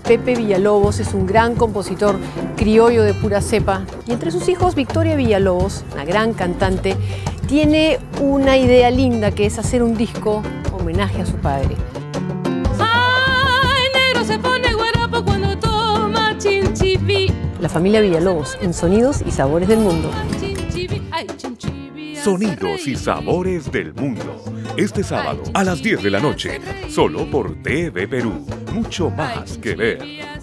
Pepe Villalobos es un gran compositor criollo de pura cepa. Y entre sus hijos, Victoria Villalobos, una gran cantante, tiene una idea linda que es hacer un disco homenaje a su padre. Ay, negro se pone guarapo cuando toma chinchiví. La familia Villalobos, en Sonidos y Sabores del Mundo. Sonidos y Sabores del Mundo. Este sábado a las 10 de la noche, solo por TV Perú. Mucho más que ver.